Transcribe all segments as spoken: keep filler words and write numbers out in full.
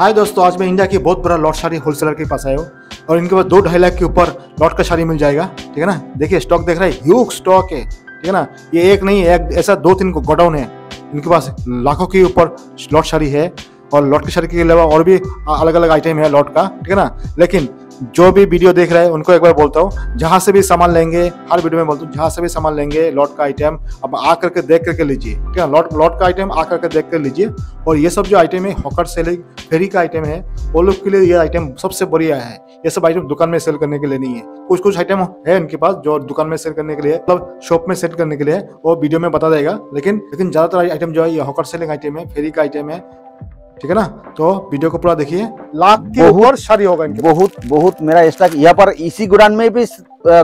हाय दोस्तों, आज मैं इंडिया की बहुत बड़ा लॉट साड़ी होलसेलर के पास आया हूँ और इनके पास दो ढाई लाख के ऊपर लॉट का साड़ी मिल जाएगा। ठीक है ना, देखिए स्टॉक देख रहे हैं, ह्यूज स्टॉक है। ठीक है ना, ये एक नहीं एक ऐसा दो तीन गोडाउन है, इनके पास लाखों के ऊपर लॉट साड़ी है और लॉट की साड़ी के अलावा और भी अलग अलग आइटम है लॉट का। ठीक है ना, लेकिन जो भी वीडियो देख रहे हैं उनको एक बार बोलता हूँ, जहाँ से भी सामान लेंगे, हर वीडियो में बोलता हूँ, जहाँ से भी सामान लेंगे लॉट का आइटम अब आ करके देख करके लीजिए। ठीक है, लॉट लॉट का आइटम आ करके देख कर लीजिए। और ये सब जो आइटम है हॉकर सेलिंग फेरी का आइटम है, वो लोग के लिए ये आइटम सबसे बढ़िया है। ये सब आइटम दुकान में सेल करने के लिए नहीं है। कुछ कुछ आइटम है इनके पास जो दुकान में सेल करने के लिए, मतलब शॉप में सेल करने के लिए, वो वीडियो में बता देगा। लेकिन लेकिन ज्यादातर आइटम जो है ये हॉकर सेलिंग आइटम है, फेरी का आइटम है। ठीक है ना, तो वीडियो को पूरा देखिए। लाख के ऊपर साड़ी होगा इनके बहुत बहुत मेरा स्टॉक यहाँ पर इसी गोडाउन में भी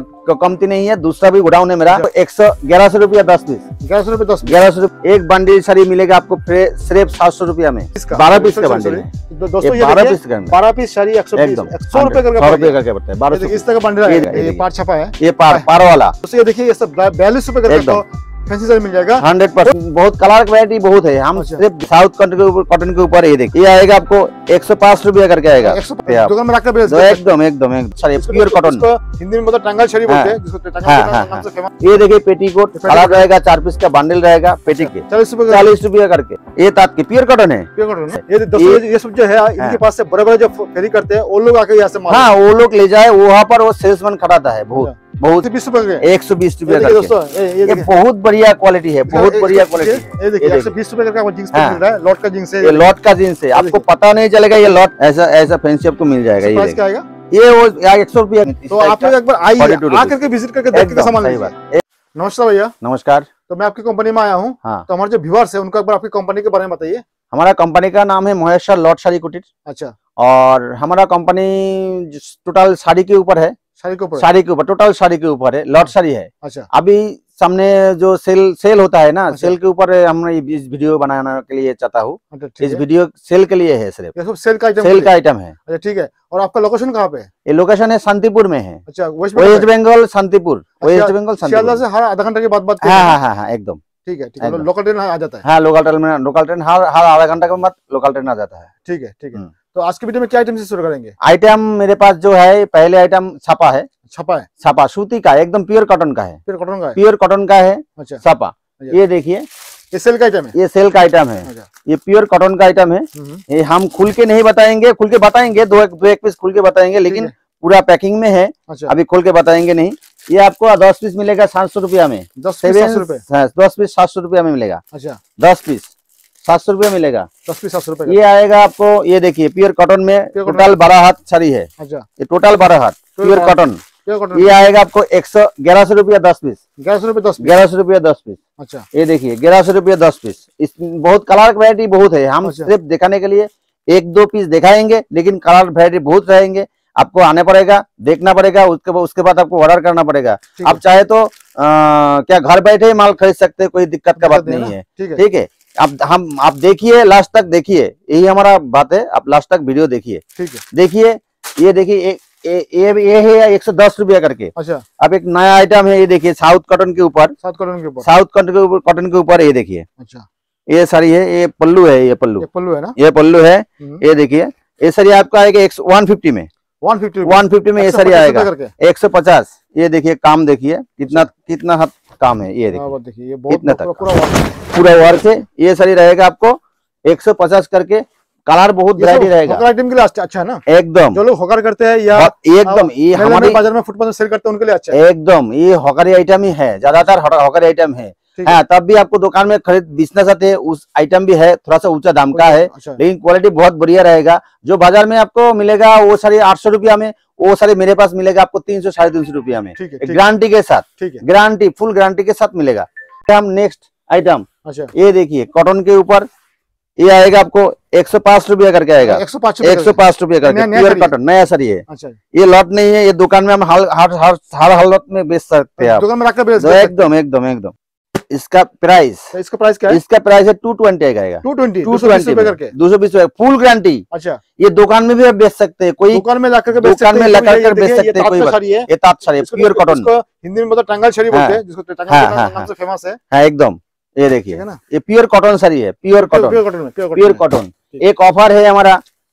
कमती नहीं है, दूसरा भी गोडाउन है मेरा। एक सौ ग्यारह सौ रुपया दस पीस, ग्यारह सौ रुपये दस ग्यारह सौ रुपये एक बंडल साड़ी मिलेगा आपको सिर्फ सात सौ रुपया में। बारह पीस का बंडल है दोस्तों, बारह पीस का बारह पीस साड़ी एक सौ सौ रुपए करके पड़ता है। बारह इस तरह का बंडल है, ये पार छपा है, ये पार पार वाला। ये देखिए ये सब बयालीस रुपए करके फैंसी साड़ी मिल जाएगा। हंड्रेड परसेंट बहुत कलर वैरायटी बहुत है। हम सिर्फ साउथ कॉटन के ऊपर कॉटन के ऊपर ये देखिए, ये आएगा आपको एक सौ पांच रुपया करके आएगा। दुकान में रखकर एकदम एकदम एकदम प्योर कॉटन, हिंदी में मतलब टंगल छड़ी बोलते हैं जिसको टंगल के नाम से फेमस। ये देखिए पेटीकोट कलर रहेगा, चार पीस का बंडल रहेगा, पेटी के चालीस रुपए चालीस रुपया करके। ये तात की प्योर कॉटन है, प्योर कॉटन है। ये दोस्तों ये सब जो है इनके पास से बड़े बड़े जो फेरी करते हैं वो लोग आके यहाँ से, हाँ वो लोग ले जाए, वहाँ पर वो सेल्समैन खड़ा है। बहुत बहुत बीस रुपए एक सौ बीस रुपया दोस्तों, ये बहुत बढ़िया क्वालिटी है, बहुत बढ़िया क्वालिटी। ये देखिए एक सौ बीस रुपए का जींस मिल रहा है, लॉट का जींस है, ये लॉट का जींस है। आपको पता नहीं चलेगा ये लॉट ऐसा ऐसा फैंसी आपको मिल जाएगा। ये क्या आएगा, ये वो एक सौ रुपया। तो आप लोग एक बार आइए, आकर के विजिट करके देख के सामान लीजिए। नमस्कार भैया। नमस्कार। तो मैं आपकी कंपनी में आया हूँ, तो हमारे जो व्यूअर्स है उनको एक बार आपकी कंपनी के बारे में बताइए। हमारा कंपनी का नाम है महेश्वर लॉट साड़ी कुटीर। अच्छा। और हमारा कंपनी टोटल साड़ी के ऊपर है, साड़ी के ऊपर साड़ी के ऊपर टोटल साड़ी के ऊपर है, लॉट साड़ी है। अच्छा। अभी सामने जो सेल सेल होता है ना, अच्छा। सेल के ऊपर हमने इस वीडियो बनाने के लिए चाहता हूँ। अच्छा, इस वीडियो सेल के लिए है, सिर्फ ये सेल का आइटम सेल का आइटम है। अच्छा ठीक है। और आपका लोकेशन कहाँ पे है? ये लोकेशन है शांतिपुर में है। अच्छा, वेस्ट बंगाल शांतिपुर, वेस्ट बंगाल शांतिपुर से हर आधा घंटे के बाद बात। हाँ हाँ हाँ एकदम ठीक है, ठीक है। लोकल ट्रेन आ जाता है? हाँ लोकल ट्रेन में, लोकल ट्रेन हर हर आधा घंटा के बाद लोकल ट्रेन आ जाता है। ठीक है ठीक है। तो आज के वीडियो में क्या आइटम से शुरू करेंगे? आइटम मेरे पास जो है, पहले आइटम छापा है। छापा है, छापा सूती का, एकदम प्योर कॉटन का है, प्योर कॉटन का है, प्योर कॉटन का है। अच्छा। छापा ये देखिए, ये सेल का आइटम है, ये सेल का आइटम है। अच्छा। ये प्योर कॉटन का आइटम है। ये हम खुल के नहीं बताएंगे, खुल के बताएंगे दो एक, दो एक पीस खुल के बताएंगे, लेकिन पूरा पैकिंग में है। अच्छा। अभी खोल के बताएंगे नहीं। ये आपको दस पीस मिलेगा सात सौ रुपया में, दस पीस दस पीस सात सौ रुपया में मिलेगा। अच्छा। दस पीस सात सौ रुपया मिलेगा, दस पीस सात सौ रुपया। ये आएगा आपको, ये देखिए प्योर कॉटन में टोटल बारह हाथ साड़ी है। अच्छा। ये टोटल बारह हाथ प्योर कॉटन। ये आएगा आपको एक सौ ग्यारह सौ रुपया दस पीस, ग्यारह सौ रुपया दस ग्यारह सौ रुपया दस पीस। अच्छा। ये देखिए ग्यारह सौ रुपया दस पीस। इस बहुत कलर वैरायटी बहुत है। हम सिर्फ दिखाने के लिए एक दो पीस दिखाएंगे, लेकिन कलर वैरायटी बहुत रहेंगे। आपको आने पड़ेगा, देखना पड़ेगा, उसके बाद उसके बाद आपको ऑर्डर करना पड़ेगा। आप चाहे तो आ, क्या घर बैठे माल खरीद सकते हैं, कोई दिक्कत का बात नहीं है। ठीक है, आप हम आप देखिए, लास्ट तक देखिए, यही हमारा बात है। आप लास्ट तक वीडियो देखिए। ठीक है, देखिए ये देखिए ये ये है एक सौ दस रुपया करके। अच्छा। अब एक नया आइटम है, ये देखिए साउथ कॉटन के ऊपर, साउथ कॉटन के ऊपर साउथ कॉटन के ऊपर कॉटन के ऊपर ये देखिए। अच्छा। ये साड़ी है, ये पल्लू है, ये पल्लू पल्लू है ना, ये पल्लू है। ये देखिए ये साड़ी आपका आएगा एक वन फिफ्टी में, वन फिफ्टी वन फिफ्टी में ये साड़ी आएगा एक सौ पचास। ये देखिए काम देखिए कितना कितना हद काम है। ये देखिए कितना तक पूरा वर्क है। ये साड़ी रहेगा आपको एक सौ पचास करके। कलर बहुत वैरायटी रहेगा, आइटम के लिए अच्छा है ना, एकदम। जो लोग हॉकर करते हैं या एकदम ये हमारे बाजार में फुटपाथ में सेल करते हैं उनके लिए अच्छा है एकदम। ये हॉकर आइटम ही है, ज्यादातर हॉकर आइटम है। हाँ, तब भी आपको दुकान में खरीद बेचना चाहते हैं, उस आइटम भी है, थोड़ा सा ऊंचा दाम का है। अच्छा। लेकिन क्वालिटी बहुत बढ़िया रहेगा। जो बाजार में आपको मिलेगा वो साड़ी आठ सौ रुपया में, वो साड़ी मेरे पास मिलेगा आपको तीन सौ साढ़े तीन सौ रुपया में, गारंटी के साथ। गारंटी फुल गारंटी के साथ मिलेगा। हम नेक्स्ट आइटम, अच्छा ये देखिए कॉटन के ऊपर ये आएगा आपको एक सौ पांच रुपया करके आएगा, एक सौ पांच एक सौ पांच रुपया करके प्योर कॉटन नया साड़ी है। अच्छा। ये लॉट नहीं है, ये दुकान में हम हर हर हर हालत में बेच सकते हैं, दुकान में रखकर एकदम एकदम एकदम। इसका प्राइस इसका प्राइस क्या है? इसका प्राइस है टू ट्वेंटी आएगा, टू ट्वेंटी टू ट्वेंटी करके दो सौ बीस फुल गारंटी। अच्छा। ये दुकान में भी आप बेच सकते हैं, कोई दुकान में लाकर दुकान में लाकर बेच सकते हैं, कोई बात। ये तात साड़ी प्योर कॉटन, हिंदी में मतलब टंगल साड़ी बोलते हैं, जिसको टंगल के नाम से फेमस है। हाँ एकदम। ये देखिए ये प्योर कॉटन साड़ी है, प्योर कॉटन, प्योर कॉटन। एक ऑफर है हमारा,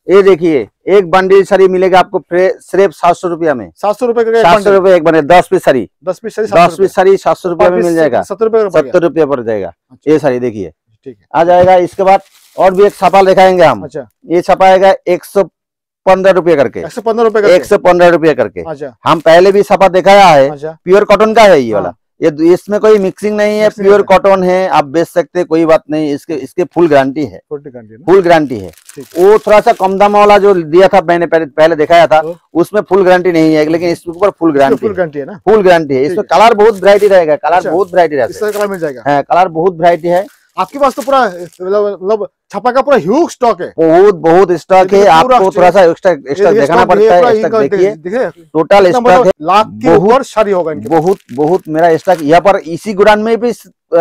ये देखिए एक बंडल साड़ी मिलेगा आपको सिर्फ सात सौ रुपया में। सात सौ रुपए का सात सौ रुपए एक बंडल, दस पीस साड़ी, दस पीस साड़ी दस पीस साड़ी सात सौ रुपया में मिल जाएगा। सत्तर रुपए सत्तर रुपया पड़ जाएगा ये साड़ी। देखिए ठीक है, आ जाएगा। इसके बाद और भी एक छापा दिखाएंगे हम। अच्छा, ये छापा आएगा एक सौ पंद्रह रुपये करके, एक सौ पंद्रह रुपए एक सौ पंद्रह रुपये करके। अच्छा, हम पहले भी छापा दिखाया है। अच्छा, प्योर कॉटन का है ये हाँ। वाला, ये इसमें कोई मिक्सिंग नहीं है, प्योर कॉटन है, आप बेच सकते हैं, कोई बात नहीं। इसके इसके फुल गारंटी है, फुल गारंटी है। वो थोड़ा सा कम दाम वाला जो दिया था मैंने पहले पहले दिखाया था, उसमें फुल गारंटी नहीं है, लेकिन इसके ऊपर फुल गारंटी फुल गारंटी है ना, फुल गारंटी है। इसमें कलर बहुत वैरायटी रहेगा, कलर बहुत वैरायटी रहेगा, कलर मिल जाएगा, है कलर बहुत वैरायटी है। आपके पास तो पूरा मतलब छपा का पूरा ह्यूज स्टॉक है, बहुत बहुत स्टॉक है। आपको थोड़ा सा एक्स्ट्रा एक्स्ट्रा देखना पड़ता है। स्टॉक देखिए, टोटल स्टॉक है लाख के ऊपर साड़ी होगा इनके, बहुत बहुत मेरा स्टॉक यहाँ पर। इसी गोडाउन में भी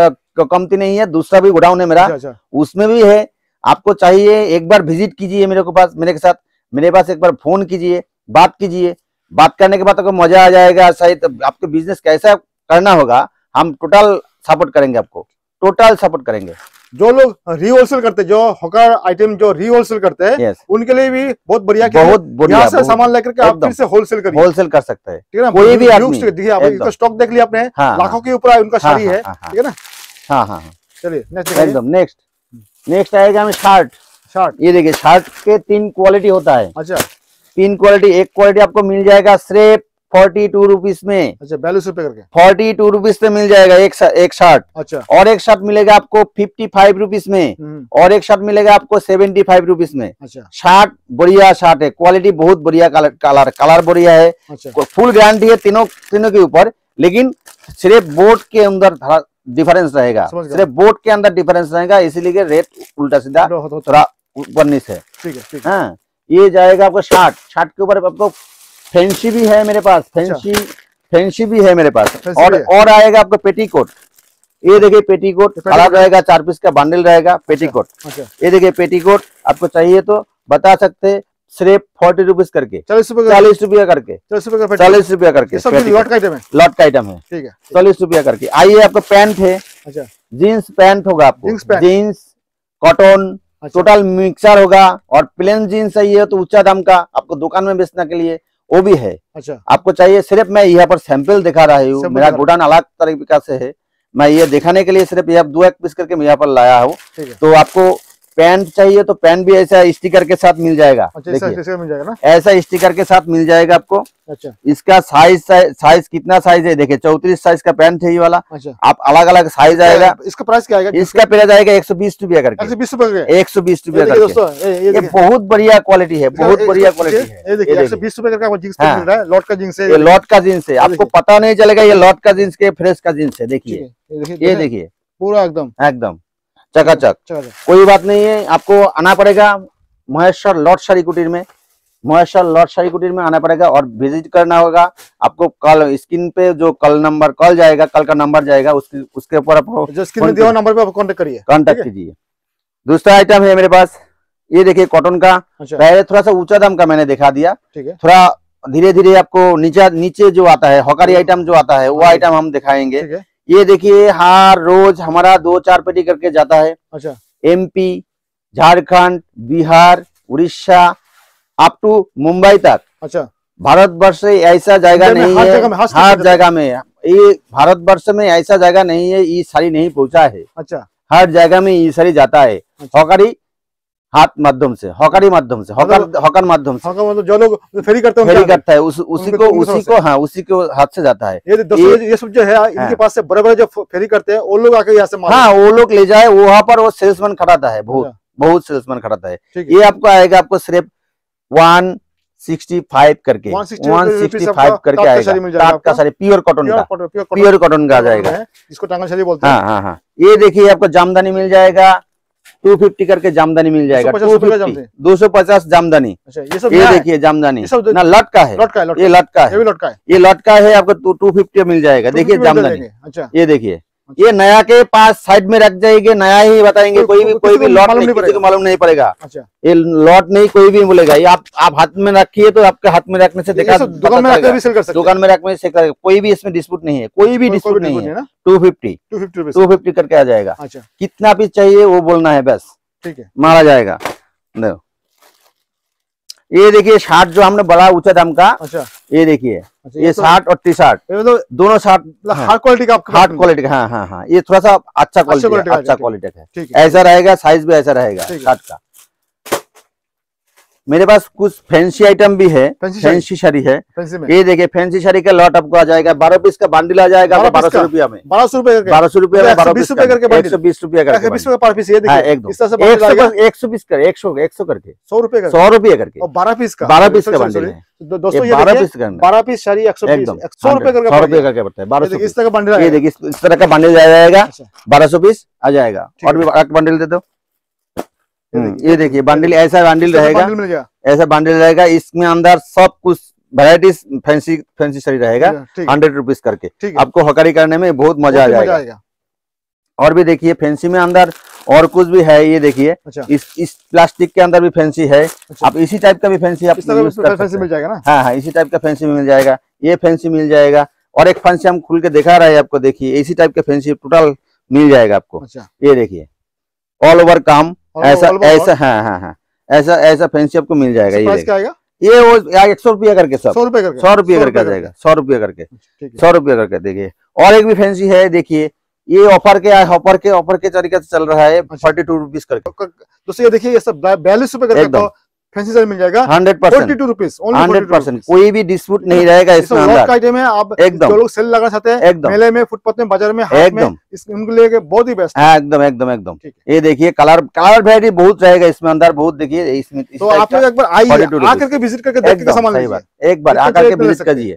कमती नहीं है, दूसरा भी गोडाउन है मेरा, उसमें भी है। आपको चाहिए एक बार विजिट कीजिए मेरे को पास, मेरे के साथ मेरे पास एक बार फोन कीजिए, बात कीजिए। बात करने के बाद आपको मजा आ जाएगा। सही आपके बिजनेस कैसा करना होगा, हम टोटल सपोर्ट करेंगे, आपको टोटल सपोर्ट करेंगे। जो लोग री होलसेल करते हैं, जो हॉकर आइटम जो री होलसेल करते हैं, yes. उनके लिए भी बहुत बढ़िया, बहुत बढ़िया। यहाँ से सामान लेकर के आप फिर से होलसेल करिए, होलसेल कर सकते हैं, ठीक है ना। कोई भी आदमी देखिए आप इसका स्टॉक देख लिया आपने, हाँ, लाखों के ऊपर उनका साड़ी है, ठीक है ना। हाँ हाँ, चलिए एकदम नेक्स्ट नेक्स्ट आएगा हमें शर्ट। शर्ट ये देखिए, शर्ट के तीन क्वालिटी होता है। अच्छा, तीन क्वालिटी। एक क्वालिटी आपको मिल जाएगा सिर्फ फोर्टी टू रुपीज में। अच्छा, बयालीस रुपए करके फोर्टी टू रुपीज में मिल जाएगा एक एक शर्ट। अच्छा, और एक शर्ट मिलेगा आपको फिफ्टी फाइव रुपीज में, और एक शर्ट मिलेगा आपको सेवेंटी फाइव रुपीज में। अच्छा, शर्ट बढ़िया शर्ट है, क्वालिटी बहुत बढ़िया, कलर कलर कलर बढ़िया है। अच्छा, फुल गारंटी है तीनों तीनों के ऊपर, लेकिन सिर्फ बोर्ड के अंदर डिफरेंस रहेगा, सिर्फ बोर्ड के अंदर डिफरेंस रहेगा, इसीलिए रेट उल्टा सीधा थोड़ा ऊपर नीचे है। ठीक है, ठीक है। हाँ, ये जाएगा आपको शर्ट। शर्ट के ऊपर आपको फैंसी भी है मेरे पास, फैंसी फैंसी भी है मेरे पास। और और आएगा आपको पेटीकोट। ये देखिए पेटीकोट अलग रहेगा, चार पीस का बंडल रहेगा पेटीकोट। ये देखिए पेटीकोट आपको चाहिए तो बता सकते हैं, सिर्फ फोर्टी रुपीज करके, चालीस रुपए चालीस रुपया करके, चालीस रुपया करके लॉट का आइटम है, लॉट का आइटम है, ठीक है, चालीस रुपया करके। आइए आपको पैंट है। अच्छा, जीन्स पैंट होगा आपको, जीन्स कॉटन टोटल मिक्सर होगा। और प्लेन जीन्स चाहिए तो ऊंचा दाम का, आपको दुकान में बेचने के लिए वो भी है। अच्छा, आपको चाहिए सिर्फ मैं यहाँ पर सैंपल दिखा रहा हूँ, मेरा गोडाउन अलग तरीका से है, मैं ये दिखाने के लिए सिर्फ यहाँ दो एक पीस करके मैं यहाँ पर लाया हूँ। तो आपको पैंट चाहिए तो पैंट भी ऐसा स्टिकर के साथ मिल जाएगा। अच्छा, देखिए मिल जाएगा ना, ऐसा स्टिकर के साथ मिल जाएगा आपको। अच्छा, इसका साइज साइज कितना साइज है देखिए, चौतीस साइज का पैंट है ये वाला। अच्छा, आप अलग अलग साइज आएगा। इसका प्राइस क्या आएगा? इसका प्राइस आएगा एक सौ बीस रुपया करके, एक सौ बीस रुपए एक सौ बीस रुपया करके। ये बहुत बढ़िया क्वालिटी है, बहुत बढ़िया क्वालिटी है। ये देखिए एक सौ बीस रुपए करके जींस मिल रहा है, लॉट का जींस है, ये लॉट का जींस है, आपको पता नहीं चलेगा ये लॉट का जींस के फ्रेश का जींस है। देखिए ये देखिए पूरा एकदम एकदम चकाचक, कोई बात नहीं है। आपको आना पड़ेगा महेश्वर लॉट साड़ी कुटीर में, महेश्वर लॉट साड़ी कुटीर में आना पड़ेगा और विजिट करना होगा। आपको कल स्क्रीन पे जो कल नंबर कॉल जाएगा, कल का नंबर जाएगा, उसके उसके ऊपर आपको जो स्क्रीन में दिया हुआ नंबर पे आप कांटेक्ट करिए, कांटेक्ट कीजिए। दूसरा आइटम है मेरे पास, ये देखिए कॉटन का। पहले थोड़ा सा ऊंचा दाम का मैंने दिखा दिया, ठीक है। थोड़ा धीरे धीरे आपको नीचे नीचे जो आता है हॉकरी आइटम जो आता है वो आइटम हम दिखाएंगे। ये देखिए हर रोज हमारा दो चार पेटी करके जाता है। अच्छा, MP, Jharkhand, Bihar, Orissa up to Mumbai तक। अच्छा, भारतवर्ष से ऐसा जगह नहीं है, हर जगह में ये भारतवर्ष में ऐसा जगह नहीं है ये साड़ी नहीं पहुंचा है। अच्छा, हर जगह में ये साड़ी जाता है। हॉकरी हाथ माध्यम से, हॉकरी माध्यम से, हॉकर हॉकर माध्यम से, हॉकर मतलब जो लोग फेरी करते हैं फेरी करता है उस, उसी को उसी को हाँ उसी को हाथ से जाता है। ये दोस्तों ये सब जो है इनके पास से बड़े बड़े जो फेरी करते हैं वो लोग आके यहाँ से हाँ वो लोग ले जाए, वहां पर वो सेल्समैन खड़ा है, बहुत बहुत सेल्समैन खड़ा है। ये आपको आएगा आपको सिर्फ वन सिक्सटी फाइव करके, वन सिक्सटी फाइव करके आएगा। टाट का साड़ी प्योर कॉटन का, प्योर कॉटन का आ जाएगा, जिसको टांगल साड़ी बोलते हैं। हाँ हाँ हाँ, ये देखिए आपको जामदानी मिल जाएगा, टू फिफ्टी करके जामदानी मिल जाएगा, दो सौ पचास जामदानी। अच्छा, ये सब ये देखिए जामदानी ना लट का है, ये लट का है, ये लट का है, आपको टू फिफ्टी मिल जाएगा। देखिए जामदानी। अच्छा, ये देखिए ये नया के पास साइड में रख जाएंगे, नया ही बताएंगे, कोई भी कोई भी लॉट नहीं, किसी को मालूम नहीं पड़ेगा। अच्छा, ये लॉट नहीं कोई भी बोलेगा, ये आप आप हाथ में रखिए तो आपके हाथ में रखने से देखा दुकान में रखकर भी सेल कर सकते, दुकान में रखने से कोई भी इसमें डिस्प्यूट नहीं है, कोई भी डिस्प्यूट नहीं है। टू फिफ्टी टू फिफ्टी करके आ जाएगा। अच्छा, कितना पीस चाहिए वो बोलना है बस, ठीक है, मारा जाएगा। देखो ये देखिए शर्ट जो हमने बड़ा ऊंचा दाम का, अच्छा ये देखिए, अच्छा, ये तो, शर्ट और टी शर्ट तो दोनों शर्ट हार्ड क्वालिटी का, हार्ड क्वालिटी का। हाँ हाँ हाँ, ये थोड़ा सा अच्छा क्वालिटी, अच्छा क्वालिटी का है, ऐसा रहेगा, साइज भी ऐसा रहेगा शर्ट का। मेरे पास कुछ फैंसी आइटम भी है, फैंसी साड़ी है, ये देखिए फैंसी साड़ी का लॉट आपको आ जाएगा, बारह पीस का बंडल आ जाएगा बारह सौ रुपया में, बारह सौ रुपया बारह सौ रुपया में, बारह पीस करके एक सौ बीस रुपया करके पर पीस, ये देखिए एकदम एक सौ बीस कर एक सौ एक सौ करके सौ रुपये सौ रुपया करके बारह पीस का बारह पीस का बंडल है दोस्तों, बारह पीस का बारह पीस साड़ी एक सौ सौ रुपये करके सौ रुपये करके पड़ता है, बारह सौ इस तरह का बंडल, ये देखिए इस तरह का बंडल जाएगा, बारह सौ पीस आ जाएगा। और भी एक बंडल दे दो, ये देखिए बंडल, ऐसा बंडल रहेगा, ऐसा बंडल रहेगा, इसमें अंदर सब कुछ वैरायटीज फैंसी फैंसी साड़ी रहेगा, हंड्रेड रुपीज करके, आपको हकारी करने में बहुत मजा आ जाएगा। और भी देखिए फैंसी में अंदर और कुछ भी है, ये देखिए अच्छा। इस इस प्लास्टिक के अंदर भी फैंसी है, अच्छा। आप इसी टाइप का भी फैंसी आप फैंसी मिल जाएगा ना, हाँ हाँ इसी टाइप का फैंसी मिल जाएगा, ये फैंसी मिल जाएगा। और एक फैंसी हम खुल के दिखा रहे हैं आपको, देखिए इसी टाइप का फैंसी टोटल मिल जाएगा आपको, अच्छा। ये देखिए ऑल ओवर काम ऐसा ऐसा, हाँ हाँ हाँ ऐसा ऐसा फैंसी आपको मिल जाएगा। ये ये वो एक सौ रुपया करके, सब सौ रुपये करके सौ रुपया करके आ जाएगा, सौ रुपया करके सौ रुपया करके। देखिए और एक भी फैंसी है, देखिए ये ऑफर के ऑफर के ऑफर के तरीके से चल रहा है, फोर्टी टू रुपीज करके। दोस्तों ये देखिए ये सब बयालीस रुपए करके फैंसी साड़ी मिल जाएगा, hundred percent forty two rupees, hundred percent कोई भी डिस्प्यूट नहीं रहेगा इसमें अंदर। आइटम है, आप एकदम जो लोग सेल लगाना चाहते हैं एकदम मेले में, फुटपाथ में, बाजार में, एकदम उनके लिए बहुत ही बेस्ट है, एकदम एकदम एकदम। ये देखिए कलर कलर वैरायटी बहुत रहेगा इसमें अंदर, बहुत देखिए इसमें। तो आप लोग एक बार आइए, आकर के विजिट करके देख के सामान लीजिए, एक बार आकर के विजिट कीजिए।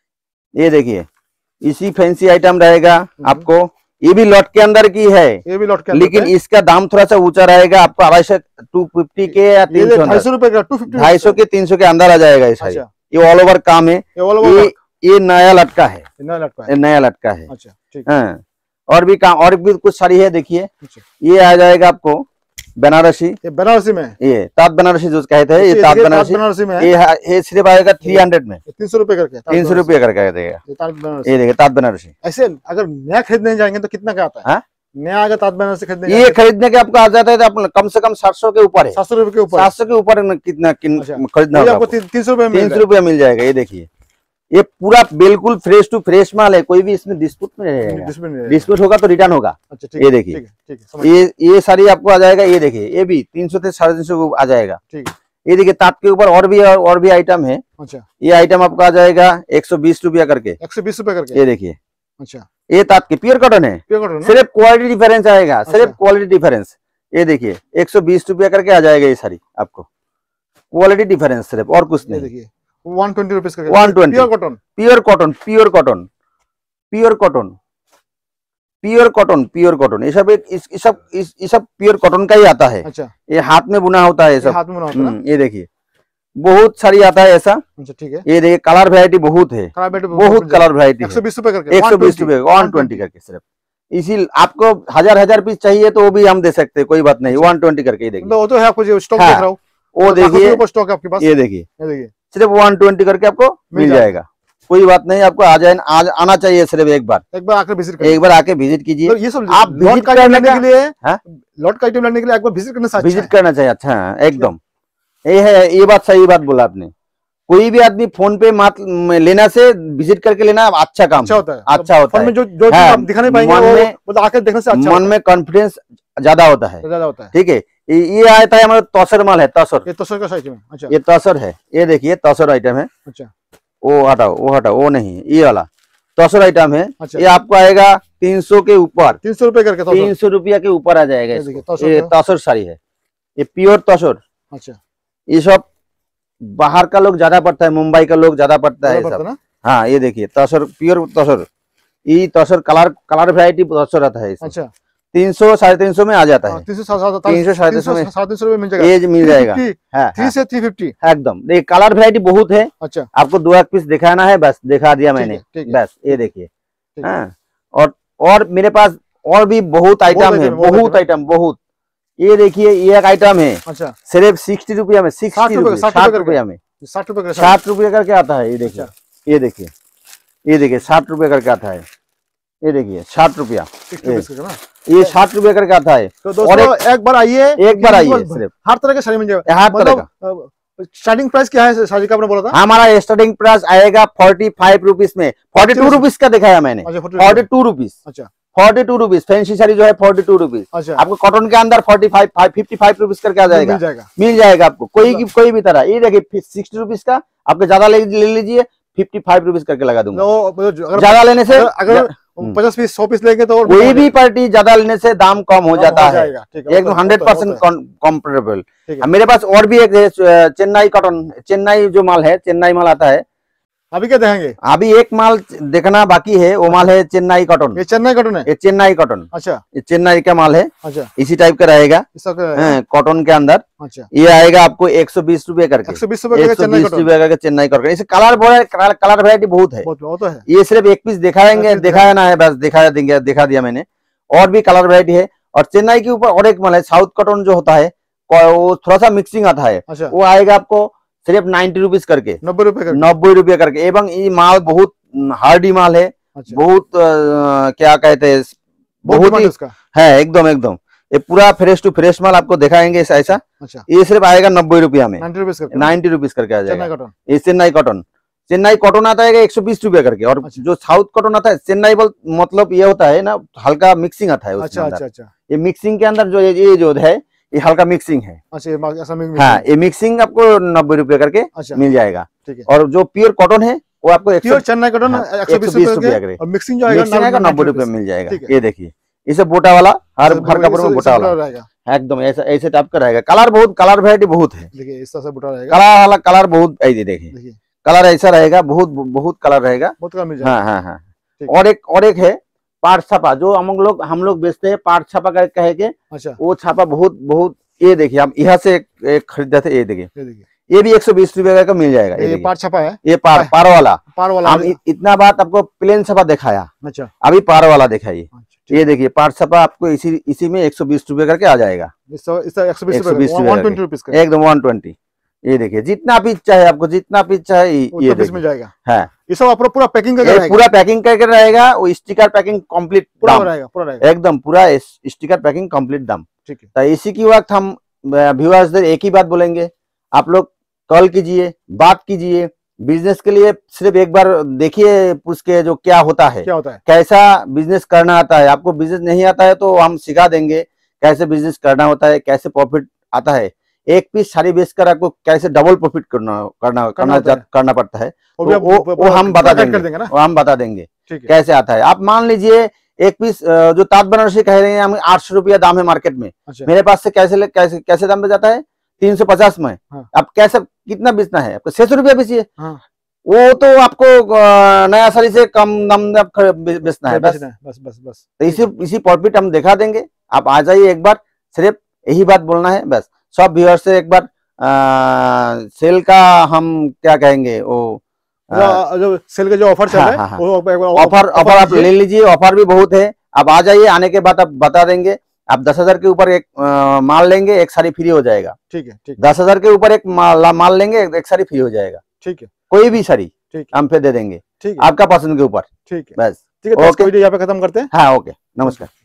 ये देखिए इसी फैंसी आइटम रहेगा आपको, ये भी लॉट के अंदर की है, ये भी लॉट के अंदर, लेकिन इसका दाम थोड़ा सा ऊंचा रहेगा, आपको आवश्यक टू फिफ्टी के या तीन सौ ढाई सौ रुपए का, टू फिफ्टी ढाई सौ के तीन सौ के अंदर आ जाएगा। ये साड़ी ये ऑल ओवर काम है, ये ये नया लटका है, नया लटका है, नया लटका है। अच्छा ठीक है। और भी काम और भी कुछ साड़ी है, देखिए ये आ जाएगा आपको बनारसी, ये बनारसी में, ये ताँत बनारसी जो कहते हैं, ये ताँत बनारसी में, ये ये सिर्फ आएगा थ्री हंड्रेड में, तीन सौ रुपए करके, तीन सौ रुपये करके देगा। ये देखिए ताँत बनारसी। ऐसे अगर नया खरीदने जाएंगे तो कितना का आता है? नया अगर ताँत बनारसी खरीदने, ये खरीदने के आपको आ जाता है तो कम से कम सात सौ के ऊपर है, सात सौ रुपए के ऊपर, सात सौ के ऊपर कितना खरीदना होगा आपको, तीन सौ रुपए तीन सौ रुपया मिल जाएगा। ये देखिए ये पूरा बिल्कुल फ्रेश टू फ्रेश माल है, कोई भी इसमें डिस्प्यूट नहीं रहेगा, डिस्प्यूट होगा तो रिटर्न होगा। अच्छा, ये देखिए ये ये साड़ी आपको आ जाएगा, ये देखिए ये भी तीन सौ से साढ़े तीन सौ आ जाएगा। ये देखिए ताँत के ऊपर और भी और भी आइटम है। अच्छा ये आइटम आपको आ जाएगा एक सौ बीस रुपया करके, एक सौ बीस रुपया करके। ये देखिए अच्छा ये ताँत के प्योर कॉटन है, सिर्फ क्वालिटी डिफरेंस आएगा, सिर्फ क्वालिटी डिफरेंस। ये देखिए एक सौ बीस रुपया करके आ जाएगा ये साड़ी आपको, क्वालिटी डिफरेंस सिर्फ, और कुछ नहीं। देखिए वन ट्वेंटी रुपीज का, one twenty pure cotton, pure cotton pure cotton pure cotton pure cotton pure cotton, ये सब इस सब ये सब प्योर कॉटन का ही आता है। अच्छा ये हाथ में बुना होता है, ये सब हाथ में बुना होता है। ये देखिए बहुत सारी आता है ऐसा। अच्छा ठीक है। ये देखिए कलर वैरायटी बहुत है, बहुत कलर वैरायटी, एक सौ बीस रुपए करके, एक सौ बीस रुपए वन ट्वेंटी करके सिर्फ। इसी आपको हजार हजार पीस चाहिए तो वो भी हम दे सकते हैं, कोई बात नहीं, वन ट्वेंटी करके। देखिए वो तो है, आपको जो स्टॉक देख रहा हूँ वो देखिए स्टॉक आपके पास, ये देखिए ये देखिए सिर्फ वन ट्वेंटी करके आपको मिल जाएगा, कोई बात नहीं। आपको आ जाए, आज आना चाहिए सिर्फ एक बार, एक बार आकर विजिट एक बार आके विजिट कीजिए। तो ये सब आप विजिट करने के लिए, लॉट का आइटम लेने के लिए एक बार विजिट करना चाहिए, विजिट करना चाहिए। अच्छा एकदम ये है, ये बात सही बात बोला आपने। कोई भी आदमी फोन पे मत लेना से विजिट करके लेना अच्छा काम, अच्छा होता है, अच्छा होता है। जो जो दिखाने पाएंगे वो आकर देखने से अच्छा, मन में कॉन्फिडेंस ज्यादा होता है, ज्यादा होता है। ठीक है। ये आता है हमारा तसर माल है, तसर, ये तसर का आइटम है। अच्छा ये तसर है, ये देखिए तसर आइटम है। अच्छा वो हटाओ वो हटाओ वो नहीं, ये वाला तसर आइटम है। अच्छा। ये आपको आएगा तीन सौ के ऊपर, तीन सौ रुपए करके, तीन सौ रुपया के ऊपर आ जाएगा। ये तसर साड़ी है, ये प्योर तसर। अच्छा ये सब बाहर का लोग ज्यादा पड़ता है, मुंबई का लोग ज्यादा पड़ता है सब। हाँ ये देखिए तसर, प्योर तसर, ये tussar colour colour variety tussar आता है। अच्छा तीन सौ साढ़े तीन सौ में आ जाता है, तीन सौ साढ़े तीन सौ में साढ़े तीन सौ मिल जाएगा, ये मिल जाएगा थ्री से थ्री फिफ्टी एकदम। देखिए कलर वैरायटी बहुत है। अच्छा आपको दो एक पीस दिखाना है, बस दिखा दिया मैंने, बस ये देखिए। हाँ और और मेरे पास और भी बहुत आइटम है, बहुत आइटम बहुत। ये देखिए ये एक आइटम है। अच्छा सिर्फ सिक्सटी रुपया में, सिक्सटी रुपया साठ रुपया में, साठ रुपये साठ रुपये करके आता है। ये देखिए ये देखिए ये देखिए साठ रुपये करके आता है। ये देखिए साठ रुपया, ये साठ रुपये करके आता है। तो दोस्तों एक, एक बार आइए, एक बार आइए, सिर्फ हर तरह के साड़ी मिल जाएगा, हर तरह का स्टार्टिंग प्राइस क्या है साड़ी का, आपने बोला था? हमारा स्टार्टिंग प्राइस आएगा फोर्टी फाइव रुपीज में, फोर्टी टू रुपीज का दिखाया मैंने, फोर्टी टू रुपीज। अच्छा, forty two rupees fancy sari जो है फोर्टी टू रुपीज। अच्छा, आपको कॉटन के अंदर forty five fifty five rupees करके आ जाएगा, मिल जाएगा, मिल जाएगा आपको कोई की कोई भी तरह। ये देखिए सिक्सटी रुपीज का, आपको ज्यादा ले लीजिए फिफ्टी फाइव रुपीज करके लगा दूंगा। ज्यादा लेने से अगर पचास पीस सौ पीस लेंगे तो कोई भी पार्टी ज्यादा लेने से दाम कम हो जाता है, एकदम हंड्रेड परसेंट कॉम्परेबल। मेरे पास और भी एक चेन्नई कॉटन, चेन्नई जो माल है, चेन्नई माल आता है। अभी क्या देखेंगे? अभी एक माल देखना बाकी है, वो माल है चेन्नई कॉटन। ये चेन्नई कॉटन है? ये चेन्नई कॉटन। अच्छा, ये चेन्नई का माल है। अच्छा, इसी टाइप का रहेगा कॉटन के अंदर। अच्छा, ये आएगा आपको एक सौ बीस रुपए करके, एक सौ बीस रुपए करके चेन्नई कॉटन। इसे कलर कलर वैरायटी बहुत है, तो है। ये सिर्फ एक पीस दिखाएंगे, दिखाया ना है बस, दिखा देंगे, दिखा दिया मैंने। और भी कलर वैरायटी है। और चेन्नई के ऊपर और एक माल है साउथ कॉटन जो होता है, वो थोड़ा सा मिक्सिंग आता है, वो आएगा आपको सिर्फ नाइन्टी रुपीज करके, नब्बे रुपए नब्बे रुपए करके। एवं ये माल बहुत हार्डी माल है। अच्छा, बहुत आ, क्या कहते हैं, बहुत ही है एकदम एकदम। ये पूरा फ्रेश टू फ्रेश माल आपको दिखाएंगे ऐसा। अच्छा, ये सिर्फ आएगा नब्बे रुपया में, नाइन्टी रुपीज करके आ जाएगा। ये चेन्नई कॉटन, चेन्नई कॉटन आता है एक सौ बीस रुपए करके। और जो साउथ कॉटन आता है, चेन्नई बोल मतलब ये होता है ना, हल्का मिक्सिंग आता है। अच्छा अच्छा अच्छा, ये मिक्सिंग के अंदर जो ये जो है ये हल्का मिक्सिंग है। अच्छा, हाँ, ये मिक्सिंग आपको नब्बे रुपए करके अच्छा, मिल जाएगा। ठीक है। और जो प्योर कॉटन है वो आपको प्योर चेन्नई कॉटन एक सौ बीस रुपए और मिक्सिंग जो आएगा नब्बे रुपए मिल जाएगा। ये देखिए, इसे बोटा वाला, हर हर कपड़े में बोटा वाला एकदम ऐसा ऐसे टाइप का रहेगा। कलर बहुत, कलर वैरायटी बहुत है। देखिए इस तरह से बोटा रहेगा, कलर वाला कलर बहुत, ऐसे देखिए कलर ऐसा रहेगा, बहुत बहुत कलर रहेगा, बहुत कलर मिल जाएगा। हाँ हाँ हाँ। और एक और एक है पाट छापा, जो हम लोग हम लोग बेचते हैं, पाट छापा का कहे के। अच्छा, वो छापा बहुत बहुत, ये देखिए आप यहाँ से एक, एक खरीदते थे, ये देखिए ये भी एक सौ बीस रुपए का मिल जाएगा। ये, ये पार छपा है, ये पार पार वाला पार वाला हम इतना बात आपको प्लेन छपा दिखाया। अच्छा, अभी पार वाला दिखाइए। ये देखिए पार छपा आपको इसी इसी में एक सौ बीस रुपए करके आ जाएगा, एक सौ बीस रुपए एकदम वन ट्वेंटी। ये देखिए जितना पीस चाहे आपको, जितना पीस चाहे ये पीस मिल जाएगा। है ये सब आपको पूरा पैकिंग करके रहेगा, पूरा पैकिंग करके रहेगा। वो स्टिकर पैकिंग कंप्लीट पूरा रहेगा, पूरा रहेगा एकदम पूरा स्टिकर पैकिंग कंप्लीट दाम। ठीक है, तो इसी की वक्त हम व्यूअर्स एक ही बात बोलेंगे, आप लोग कॉल कीजिए, बात कीजिए। बिजनेस के लिए सिर्फ एक बार देखिए पूछ के जो क्या होता है, क्या होता है, कैसा बिजनेस करना आता है। आपको बिजनेस नहीं आता है तो हम सिखा देंगे कैसे बिजनेस करना होता है, कैसे प्रॉफिट आता है। एक पीस साड़ी बेचकर आपको कैसे डबल प्रॉफिट करना करना करना करना पड़ता है, तो वो वो हम बता देंगे, वो हम बता देंगे कैसे आता है। आप मान लीजिए एक पीस जो ताज बनारसी कह रहे हैं हम आठ सौ रुपया दाम है मार्केट में, मेरे पास से कैसे कैसे कैसे दाम पे जाता है तीन सौ पचास में। हाँ। आप कैसे कितना बेचना है, आपको छह सौ रुपया बेचिए। हाँ। वो तो आपको नया साड़ी से कम दाम बेचना है, बस बस बस बस। तो इसी इसी प्रॉफिट हम दिखा देंगे, आप आ जाइए एक बार, सिर्फ यही बात बोलना है बस। सब व्यूअर्स से एक बार आ, सेल का हम क्या कहेंगे, वो जो सेल का जो ऑफर चल रहा है, ऑफर ऑफर आप ले लीजिए, ऑफर भी बहुत है। आप आ जाइए, आने के बाद आप बता देंगे। आप दस हजार के ऊपर एक आ, माल लेंगे, एक साड़ी फ्री हो जाएगा। ठीक है, ठीक। दस हजार के ऊपर एक माल, माल लेंगे, एक, एक साड़ी फ्री हो जाएगा। ठीक है, कोई भी साड़ी हम पे दे देंगे, ठीक है, आपका पसंद के ऊपर। ठीक है, बस ठीक है। ओके, वीडियो यहाँ पे खत्म करते हैं। हाँ, ओके, नमस्कार।